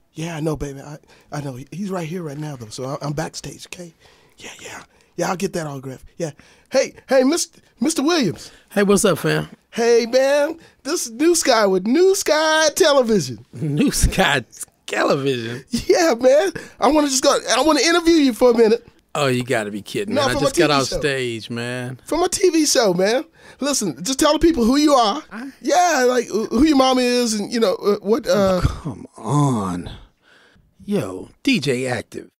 Yeah, I know, baby. I know. He's right here right now, though. So I'm backstage, okay? Yeah, I'll get that autograph. Yeah. Hey, Mr. Williams. Hey, what's up, fam? Hey, man. This is Nuskyy with Nuskyy Television. Nuskyy Television? Yeah, man. I want to interview you for a minute. Oh, you got to be kidding, man. I just got off stage, man. From a TV show, man. Listen, just tell the people who you are. Yeah, like who your mom is and, what. Oh, come on. Yo, DJ Active.